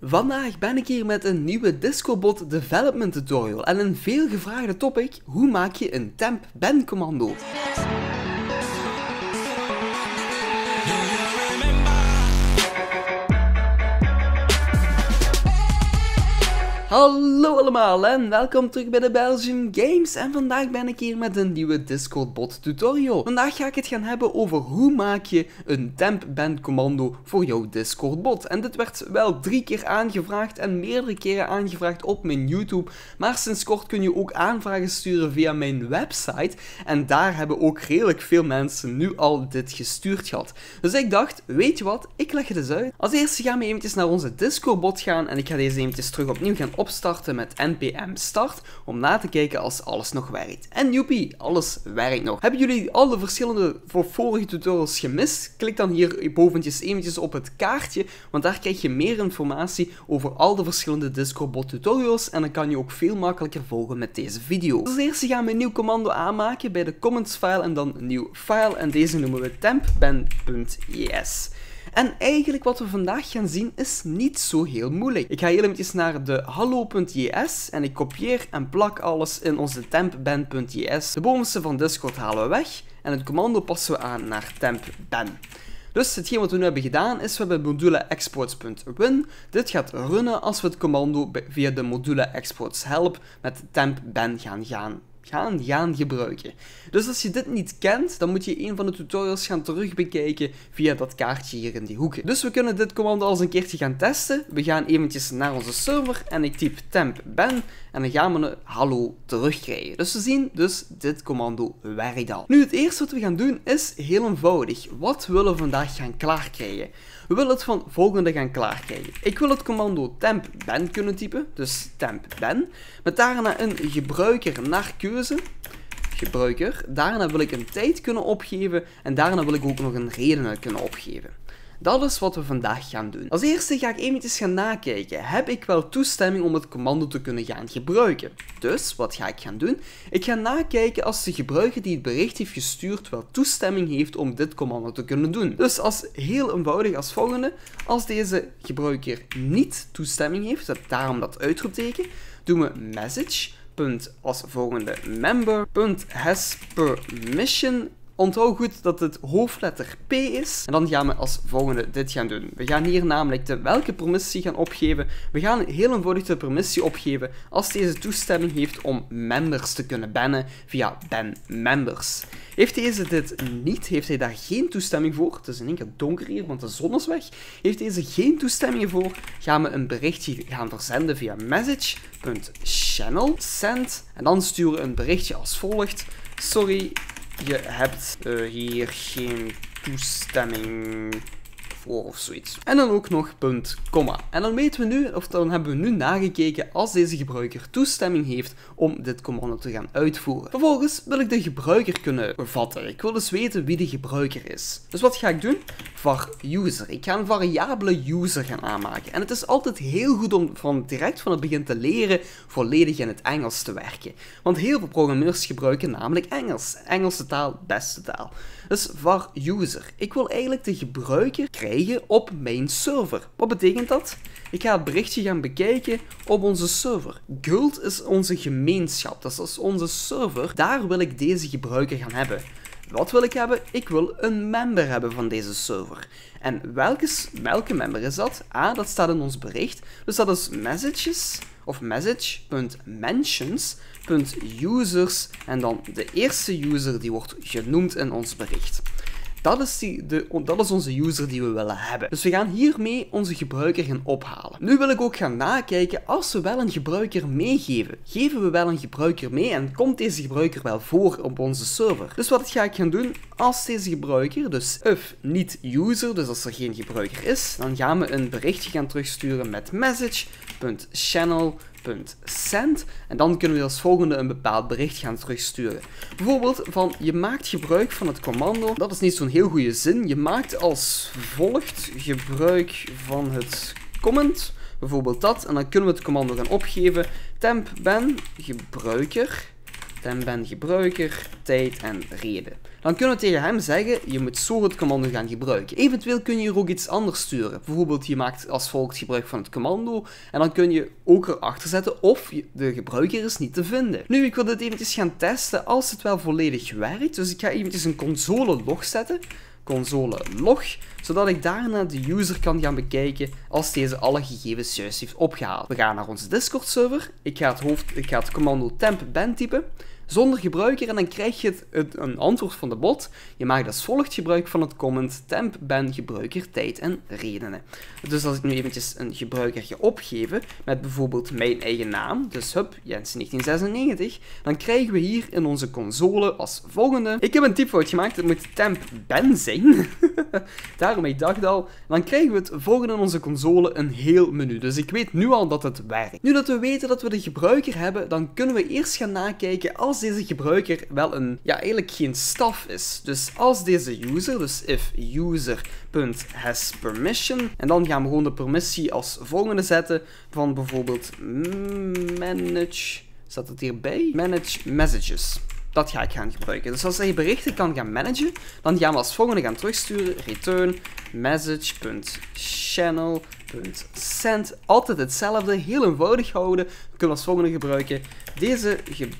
Vandaag ben ik hier met een nieuwe Discobot development tutorial en een veel gevraagde topic: hoe maak je een temp ban commando? Hallo allemaal en welkom terug bij de Belgium Games en vandaag ben ik hier met een nieuwe Discobot tutorial. Vandaag ga ik het gaan hebben over hoe maak je een temp ban commando voor jouw Discord bot. En dit werd wel 3 keer aangevraagd en meerdere keren aangevraagd op mijn YouTube, maar sinds kort kun je ook aanvragen sturen via mijn website en daar hebben ook redelijk veel mensen nu al dit gestuurd gehad. Dus ik dacht, weet je wat, ik leg het eens uit. Als eerste gaan we eventjes naar onze Discord bot gaan en ik ga deze eventjes terug opnieuw gaan opstarten met npm start om na te kijken als alles nog werkt. En joepie, alles werkt nog. Hebben jullie alle verschillende voor vorige tutorials gemist? Klik dan hier boventjes eventjes op het kaartje, want daar krijg je meer informatie over al de verschillende Discord bot tutorials en dan kan je ook veel makkelijker volgen met deze video. Dus als eerste gaan we een nieuw commando aanmaken bij de comments file en dan een nieuw file en deze noemen we tempban.jes. En eigenlijk wat we vandaag gaan zien is niet zo heel moeilijk. Ik ga heel eventjes naar de hallo.js en ik kopieer en plak alles in onze tempban.js. De bovenste van Discord halen we weg en het commando passen we aan naar tempban. Dus hetgeen wat we nu hebben gedaan is, we hebben module exports.run. Dit gaat runnen als we het commando via de module exports help met tempban gaan gebruiken. Dus als je dit niet kent, dan moet je een van de tutorials gaan terugbekijken via dat kaartje hier in die hoeken. Dus we kunnen dit commando al eens een keertje gaan testen. We gaan eventjes naar onze server en ik typ tempban en dan gaan we een hallo terugkrijgen. Dus we zien, dit commando werkt al. Nu het eerste wat we gaan doen is heel eenvoudig. Wat willen we vandaag gaan klaarkrijgen? We willen het van volgende gaan klaarkrijgen. Ik wil het commando tempban kunnen typen, dus tempban, met daarna een gebruiker naar keuze, gebruiker, daarna wil ik een tijd kunnen opgeven en daarna wil ik ook nog een reden kunnen opgeven. Dat is wat we vandaag gaan doen. Als eerste ga ik eventjes gaan nakijken. Heb ik wel toestemming om het commando te kunnen gaan gebruiken? Dus, wat ga ik gaan doen? Ik ga nakijken als de gebruiker die het bericht heeft gestuurd wel toestemming heeft om dit commando te kunnen doen. Dus als heel eenvoudig als volgende. Als deze gebruiker niet toestemming heeft, daarom dat uitroepteken, doen we message. Als volgende member.has permission. Onthoud goed dat het hoofdletter P is. En dan gaan we als volgende dit gaan doen. We gaan hier namelijk welke permissie gaan opgeven. We gaan heel eenvoudig de permissie opgeven als deze toestemming heeft om members te kunnen bannen via ban members. Heeft deze dit niet, heeft hij daar geen toestemming voor, het is in één keer donker hier, want de zon is weg. Heeft deze geen toestemming voor, gaan we een berichtje gaan verzenden via message.channel send. En dan sturen we een berichtje als volgt. Sorry, je hebt hier geen toestemming voor of zoiets. En dan ook nog punt, komma. En dan weten we nu, of dan hebben we nu nagekeken als deze gebruiker toestemming heeft om dit commando te gaan uitvoeren. Vervolgens wil ik de gebruiker kunnen vatten. Ik wil dus weten wie de gebruiker is. Dus wat ga ik doen? Var user. Ik ga een variabele user gaan aanmaken. En het is altijd heel goed om direct van het begin te leren volledig in het Engels te werken. Want heel veel programmeurs gebruiken namelijk Engels. Engelse taal, beste taal. Dus var user. Ik wil eigenlijk de gebruiker krijgen op mijn server. Wat betekent dat? Ik ga het berichtje gaan bekijken op onze server. Guld is onze gemeenschap. Dat is onze server. Daar wil ik deze gebruiker gaan hebben. Wat wil ik hebben? Ik wil een member hebben van deze server. En welke member is dat? Dat staat in ons bericht. Dus dat is messages of message.mentions.users en dan de eerste user die wordt genoemd in ons bericht. Dat is onze user die we willen hebben. Dus we gaan hiermee onze gebruiker gaan ophalen. Nu wil ik ook gaan nakijken als we wel een gebruiker meegeven. Geven we wel een gebruiker mee en komt deze gebruiker wel voor op onze server? Dus wat ga ik gaan doen als deze gebruiker, dus if niet user, dus als er geen gebruiker is, dan gaan we een berichtje gaan terugsturen met message.channel.send en dan kunnen we als volgende een bepaald bericht gaan terugsturen. Bijvoorbeeld van je maakt gebruik van het commando, dat is niet zo'n heel goede zin, je maakt als volgt gebruik van het comment, bijvoorbeeld dat, en dan kunnen we het commando gaan opgeven, tempban gebruiker, tijd en reden. dan kunnen we tegen hem zeggen, je moet zo het commando gaan gebruiken. Eventueel kun je hier ook iets anders sturen. Bijvoorbeeld, je maakt als volgt gebruik van het commando en dan kun je ook erachter zetten of de gebruiker is niet te vinden. Nu, ik wil dit eventjes gaan testen als het wel volledig werkt. Dus ik ga eventjes een console log zetten. Console log, zodat ik daarna de user kan gaan bekijken als deze alle gegevens juist heeft opgehaald. We gaan naar onze Discord server. Ik ga het commando temp ban typen. Zonder gebruiker en dan krijg je een antwoord van de bot. Je maakt als volgt gebruik van het comment temp ban gebruiker tijd en redenen. Dus als ik nu eventjes een gebruiker ga opgeven met bijvoorbeeld mijn eigen naam, dus Jensen1996, dan krijgen we hier in onze console als volgende. Ik heb een typfout gemaakt, het moet temp ban zijn. Daarom, ik dacht al. Dan krijgen we het volgende in onze console een heel menu. Dus ik weet nu al dat het werkt. Nu dat we weten dat we de gebruiker hebben, dan kunnen we eerst gaan nakijken als deze gebruiker wel eigenlijk geen staf is. Dus als deze user, dus if user.hasPermission, en dan gaan we gewoon de permissie als volgende zetten van bijvoorbeeld manage, staat het hierbij? Manage messages. Dat ga ik gaan gebruiken. Dus als hij berichten kan gaan managen, dan gaan we als volgende gaan terugsturen return message.channel.send. Altijd hetzelfde, heel eenvoudig houden. We kunnen als volgende gebruiken. Deze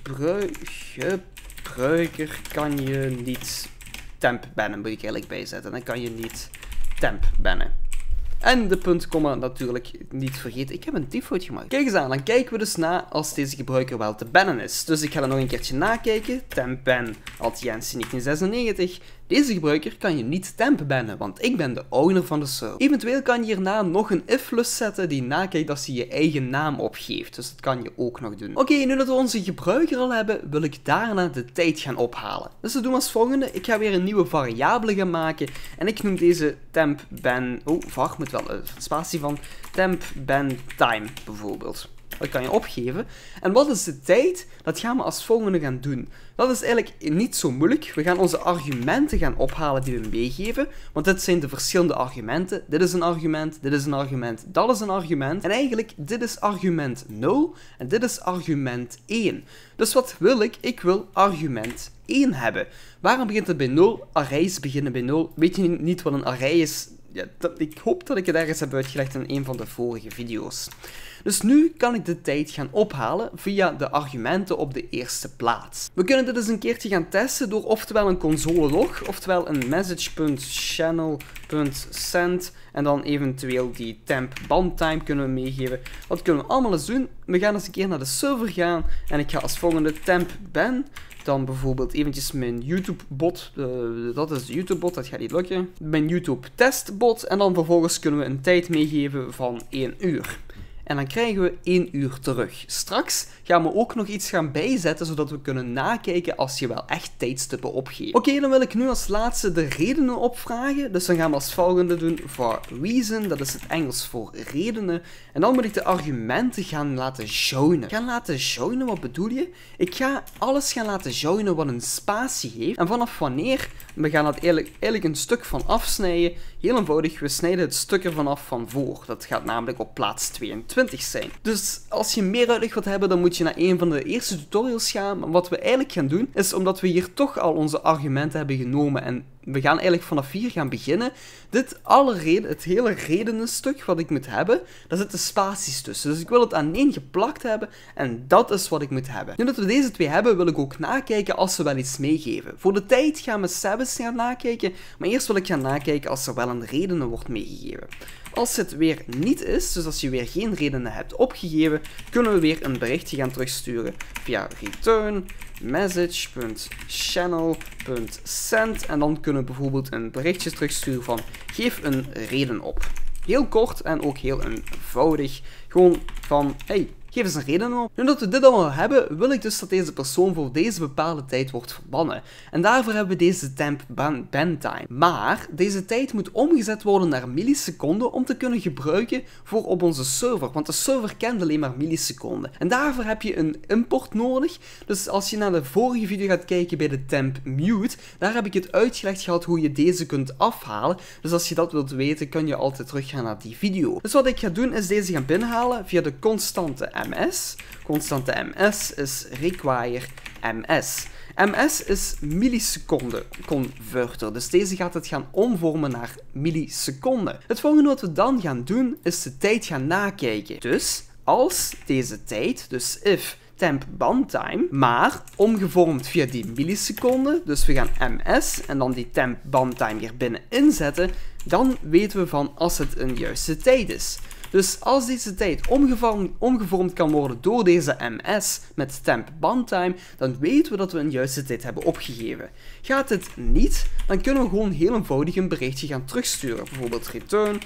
gebruiker kan je niet temp bannen, moet ik eigenlijk bijzetten. Dan kan je niet temp bannen. En de punt, komma natuurlijk niet vergeten. Ik heb een typfout gemaakt. Kijk eens aan, dan kijken we dus na als deze gebruiker wel te bannen is. Dus ik ga dan nog een keertje nakijken. Temp ban @Jensen1996. Deze gebruiker kan je niet temp bannen, want ik ben de owner van de server. Eventueel kan je hierna nog een if-lus zetten die nakijkt als hij je eigen naam opgeeft. Dus dat kan je ook nog doen. Oké, nu dat we onze gebruiker al hebben, wil ik daarna de tijd gaan ophalen. Dus we doen als volgende. Ik ga weer een nieuwe variabele gaan maken. En ik noem deze temp ban... Oh, var moet wel een spatie van. Temp ban time bijvoorbeeld. Dat kan je opgeven. En wat is de tijd? Dat gaan we als volgende gaan doen. Dat is eigenlijk niet zo moeilijk. We gaan onze argumenten gaan ophalen die we meegeven. Want dit zijn de verschillende argumenten. Dit is een argument, dit is een argument, dat is een argument. En eigenlijk, dit is argument 0 en dit is argument 1. Dus wat wil ik? Ik wil argument 1 hebben. Waarom begint het bij 0? Arrays beginnen bij 0. Weet je niet wat een array is? Ja, ik hoop dat ik het ergens heb uitgelegd in een van de vorige video's. Dus nu kan ik de tijd gaan ophalen via de argumenten op de eerste plaats. We kunnen dit eens een keertje gaan testen door oftewel een console log, oftewel een message.channel.send en dan eventueel die temp ban time kunnen we meegeven. Dat kunnen we allemaal eens doen. We gaan eens een keer naar de server gaan en ik ga als volgende temp ban. Dan bijvoorbeeld eventjes mijn YouTube bot, dat is de YouTube bot, dat gaat niet lukken. Mijn YouTube test bot en dan vervolgens kunnen we een tijd meegeven van 1 uur. En dan krijgen we 1 uur terug. Straks gaan we ook nog iets gaan bijzetten, zodat we kunnen nakijken als je wel echt tijdstippen opgeeft. Oké, dan wil ik nu als laatste de redenen opvragen. Dus dan gaan we als volgende doen for reason, dat is het Engels voor redenen. En dan moet ik de argumenten gaan laten joinen. Gaan laten joinen, wat bedoel je? Ik ga alles gaan laten joinen wat een spatie heeft. En vanaf wanneer? We gaan dat eigenlijk een stuk van afsnijden. Heel eenvoudig, we snijden het stuk ervan af van voor. Dat gaat namelijk op plaats 22 zijn. Dus als je meer uitleg wilt hebben, dan moet je naar een van de eerste tutorials gaan. Maar wat we eigenlijk gaan doen, is omdat we hier toch al onze argumenten hebben genomen en we gaan eigenlijk vanaf hier gaan beginnen. Het hele redenenstuk wat ik moet hebben, daar zitten spaties tussen. Dus ik wil het aan één geplakt hebben en dat is wat ik moet hebben. Nu dat we deze twee hebben, wil ik ook nakijken als ze wel iets meegeven. Voor de tijd gaan we Sabbath gaan nakijken, maar eerst wil ik gaan nakijken als er wel een redenen wordt meegegeven. Als het weer niet is, dus als je weer geen redenen hebt opgegeven, kunnen we weer een berichtje gaan terugsturen via return message.channel.send en dan kunnen we bijvoorbeeld een berichtje terugsturen van geef een reden op. Heel kort en ook heel eenvoudig. Gewoon van, hey, geef eens een reden op. Nu dat we dit allemaal hebben, wil ik dus dat deze persoon voor deze bepaalde tijd wordt verbannen. En daarvoor hebben we deze temp ban time. Maar deze tijd moet omgezet worden naar milliseconden om te kunnen gebruiken voor op onze server. Want de server kent alleen maar milliseconden. En daarvoor heb je een import nodig. Dus als je naar de vorige video gaat kijken bij de temp mute, daar heb ik het uitgelegd gehad hoe je deze kunt afhalen. Dus als je dat wilt weten, kun je altijd teruggaan naar die video. Dus wat ik ga doen is deze gaan binnenhalen via de constante ms. Constante ms is require ms. ms is milliseconde converter, dus deze gaat het gaan omvormen naar milliseconden. Het volgende wat we dan gaan doen, is de tijd gaan nakijken. Dus als deze tijd, dus if temp bandtime, maar omgevormd via die milliseconden, dus we gaan ms en dan die temp bandtime hier binnen inzetten, dan weten we van als het een juiste tijd is. Dus als deze tijd omgevormd kan worden door deze ms met temp bandtime, dan weten we dat we een juiste tijd hebben opgegeven. Gaat het niet, dan kunnen we gewoon heel eenvoudig een berichtje gaan terugsturen. Bijvoorbeeld return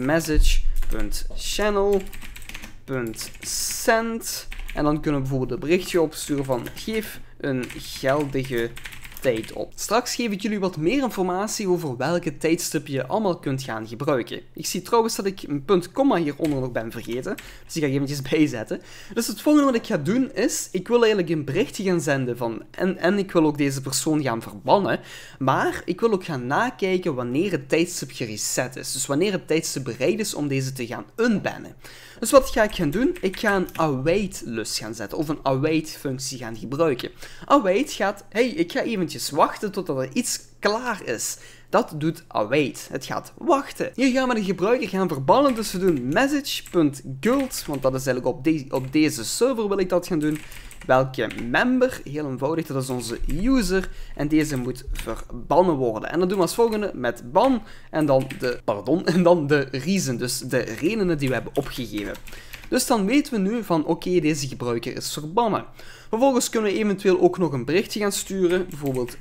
message.channel.send en dan kunnen we bijvoorbeeld een berichtje opsturen van geef een geldige tijd op. Straks geef ik jullie wat meer informatie over welke tijdstip je allemaal kunt gaan gebruiken. Ik zie trouwens dat ik een punt komma hieronder nog ben vergeten, dus die ga ik eventjes bijzetten. Dus het volgende wat ik ga doen is, ik wil eigenlijk een berichtje gaan zenden van en ik wil ook deze persoon gaan verbannen, maar ik wil ook gaan nakijken wanneer het tijdstip gereset is. Dus wanneer het tijdstip bereid is om deze te gaan unbannen. Dus wat ga ik gaan doen? Ik ga een await lus gaan zetten, of een await functie gaan gebruiken. Await gaat, hey, ik ga eventjes wachten totdat er iets klaar is. Dat doet await. Het gaat wachten. Hier gaan we de gebruiker gaan verbannen, dus we doen message.guld, want dat is eigenlijk op deze server wil ik dat gaan doen. Welke member, heel eenvoudig, dat is onze user en deze moet verbannen worden. En dat doen we als volgende met ban en dan de reason, dus de redenen die we hebben opgegeven. Dus dan weten we nu van oké, deze gebruiker is verbannen. Vervolgens kunnen we eventueel ook nog een berichtje gaan sturen, bijvoorbeeld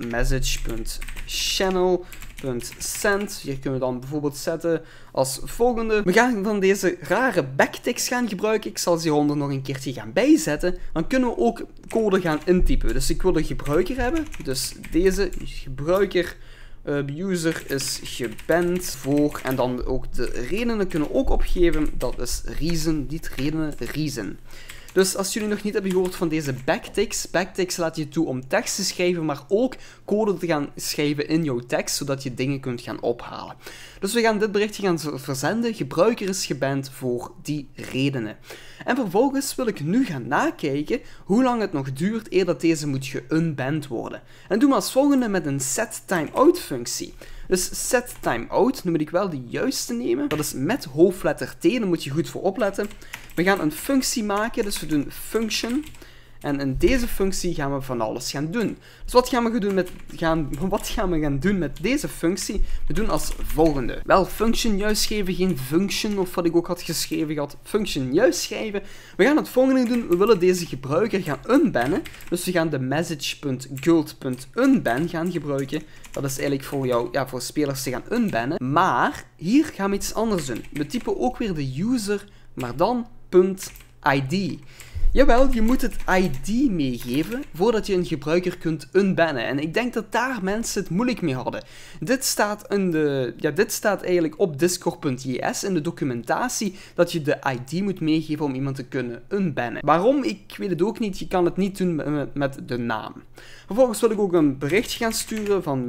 message.channel.send. Hier kunnen we dan bijvoorbeeld zetten als volgende. We gaan dan deze rare backticks gaan gebruiken. Ik zal ze hieronder nog een keertje gaan bijzetten. Dan kunnen we ook code gaan intypen. Dus ik wil een gebruiker hebben. Dus deze gebruiker user is geband voor en dan ook de redenen kunnen we ook opgeven. Dat is reason, niet redenen, reason. Dus als jullie nog niet hebben gehoord van deze backticks laat je toe om tekst te schrijven, maar ook code te gaan schrijven in jouw tekst, zodat je dingen kunt gaan ophalen. Dus we gaan dit berichtje gaan verzenden. Gebruiker is geband voor die redenen. En vervolgens wil ik nu gaan nakijken hoe lang het nog duurt eer dat deze moet geunband worden. En dat doen we als volgende met een setTimeout functie. Dus setTimeout, nu moet ik wel de juiste nemen. Dat is met hoofdletter T, daar moet je goed voor opletten. We gaan een functie maken, dus we doen function. En in deze functie gaan we van alles gaan doen. Dus wat gaan we gaan doen met deze functie? We doen als volgende. Wel function juist schrijven, geen function, of wat ik ook had geschreven had. Function juist schrijven. We gaan het volgende doen. We willen deze gebruiker gaan unbannen. Dus we gaan de message.guld.unban gaan gebruiken. Dat is eigenlijk voor jou, ja, voor spelers te gaan unbannen. Maar hier gaan we iets anders doen. We typen ook weer de user, maar dan .id. Jawel, je moet het ID meegeven voordat je een gebruiker kunt unbannen. En ik denk dat daar mensen het moeilijk mee hadden. Dit staat eigenlijk op discord.js in de documentatie dat je de ID moet meegeven om iemand te kunnen unbannen. Waarom? Ik weet het ook niet. Je kan het niet doen met de naam. Vervolgens wil ik ook een berichtje gaan sturen van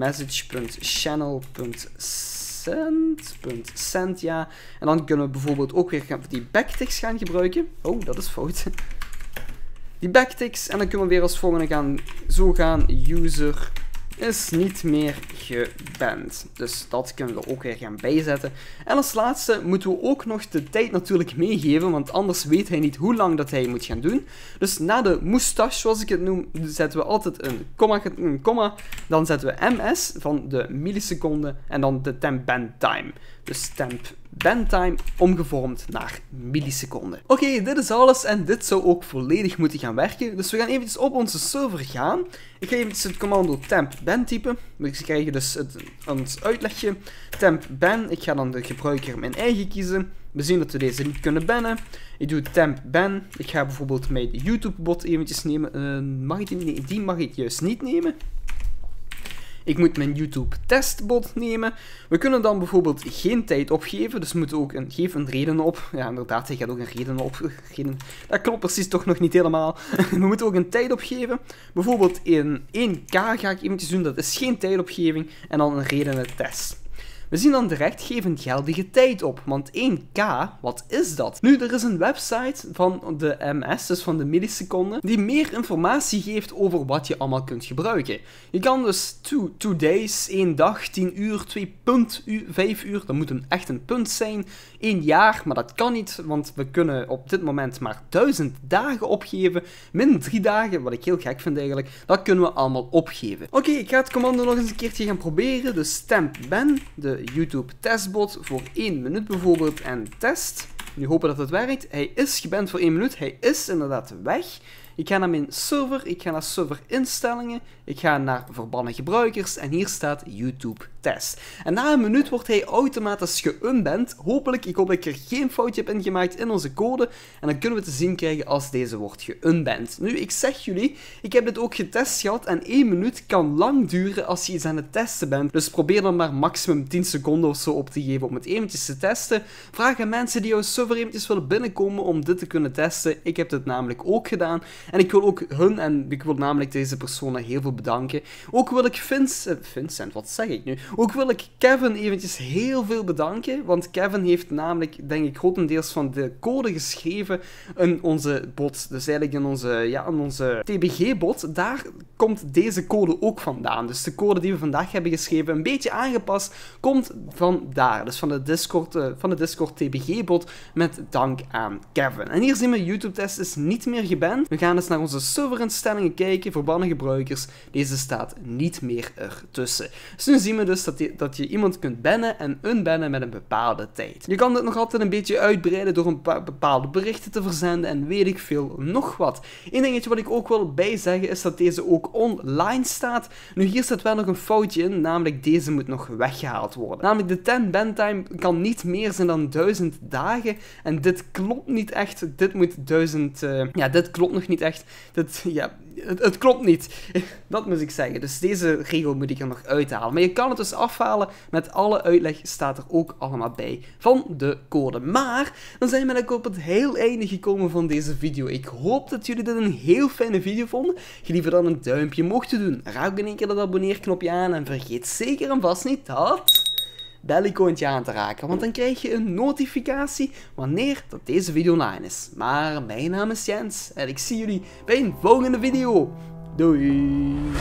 message.channel.send, ja. En dan kunnen we bijvoorbeeld ook weer die backticks gaan gebruiken. Oh, dat is fout. Die backticks en dan kunnen we weer als volgende gaan user is niet meer geband. Dus dat kunnen we ook weer gaan bijzetten. En als laatste moeten we ook nog de tijd natuurlijk meegeven, want anders weet hij niet hoe lang dat hij moet gaan doen. Dus na de moustache, zoals ik het noem, zetten we altijd een komma, dan zetten we ms van de milliseconden en dan de temp band time. Dus temp band time omgevormd naar milliseconden. Oké, dit is alles en dit zou ook volledig moeten gaan werken. Dus we gaan eventjes op onze server gaan. Ik ga eventjes het commando temp ban typen. We krijgen dus ons uitlegje. Temp ban, ik ga dan de gebruiker mijn eigen kiezen. We zien dat we deze niet kunnen bannen. Ik doe temp ban. Ik ga bijvoorbeeld mijn YouTube bot eventjes nemen. Mag ik die? Nee, die mag ik juist niet nemen. Ik moet mijn YouTube testbot nemen. We kunnen dan bijvoorbeeld geen tijd opgeven, dus we moeten ook geef een reden op. Ja, inderdaad, hij gaat ook een reden op. Dat klopt precies toch nog niet helemaal. We moeten ook een tijd opgeven. Bijvoorbeeld in 1K ga ik eventjes doen, dat is geen tijdopgeving. En dan een redenen test. We zien dan direct geef een geldige tijd op, want 1K, wat is dat? Nu, er is een website van de MS, dus van de milliseconden, die meer informatie geeft over wat je allemaal kunt gebruiken. Je kan dus 2 days, 1 dag, 10 uur, 2,5 uur, dat moet echt een punt zijn, 1 jaar, maar dat kan niet, want we kunnen op dit moment maar 1000 dagen opgeven, min 3 dagen, wat ik heel gek vind eigenlijk, dat kunnen we allemaal opgeven. Oké, ik ga het commando nog eens een keertje gaan proberen, dus temp ben, de YouTube testbot, voor 1 minuut bijvoorbeeld, en test. Nu hopen dat het werkt. Hij is geband voor 1 minuut, hij is inderdaad weg. Ik ga naar mijn server, ik ga naar serverinstellingen, ik ga naar verbannen gebruikers en hier staat YouTube test. En na een minuut wordt hij automatisch geunband. Hopelijk, ik hoop dat ik er geen foutje heb ingemaakt in onze code en dan kunnen we te zien krijgen als deze wordt geunband. Nu, ik zeg jullie, ik heb dit ook getest gehad en 1 minuut kan lang duren als je iets aan het testen bent. Dus probeer dan maar maximum 10 seconden of zo op te geven om het eventjes te testen. Vraag aan mensen die jouw server eventjes willen binnenkomen om dit te kunnen testen. Ik heb dit namelijk ook gedaan. En ik wil ook hun en ik wil namelijk deze personen heel veel bedanken. Ook wil ik Vincent, wat zeg ik nu? Ook wil ik Kevin eventjes heel veel bedanken, want Kevin heeft namelijk, denk ik, grotendeels van de code geschreven in onze bot. Dus eigenlijk in onze TBG-bot, daar komt deze code ook vandaan. Dus de code die we vandaag hebben geschreven, een beetje aangepast, komt van daar. Dus van de Discord TBG-bot, met dank aan Kevin. En hier zien we, YouTube-test is niet meer geband. We gaan dus naar onze serverinstellingen kijken, verbannen gebruikers. Deze staat niet meer ertussen. Dus nu zien we dus dat je iemand kunt bannen en unbannen met een bepaalde tijd. Je kan dit nog altijd een beetje uitbreiden door een paar bepaalde berichten te verzenden en weet ik veel nog wat. Eén dingetje wat ik ook wil bijzeggen is dat deze ook online staat. Nu hier staat wel nog een foutje in, namelijk deze moet nog weggehaald worden. Namelijk de 10 bandtime kan niet meer zijn dan 1000 dagen en dit klopt niet echt. Dit moet 1000, dit klopt nog niet echt. Het klopt niet. Dat moet ik zeggen. Dus deze regel moet ik er nog uithalen. Maar je kan het dus afhalen. Met alle uitleg staat er ook allemaal bij van de code. Maar dan zijn we ook op het heel einde gekomen van deze video. Ik hoop dat jullie dit een heel fijne video vonden. Geef dan een duimpje omhoog te doen. Raak in één keer dat abonneerknopje aan. En vergeet zeker en vast niet dat bellicoontje aan te raken, want dan krijg je een notificatie wanneer dat deze video online is. Maar mijn naam is Jens en ik zie jullie bij een volgende video. Doei!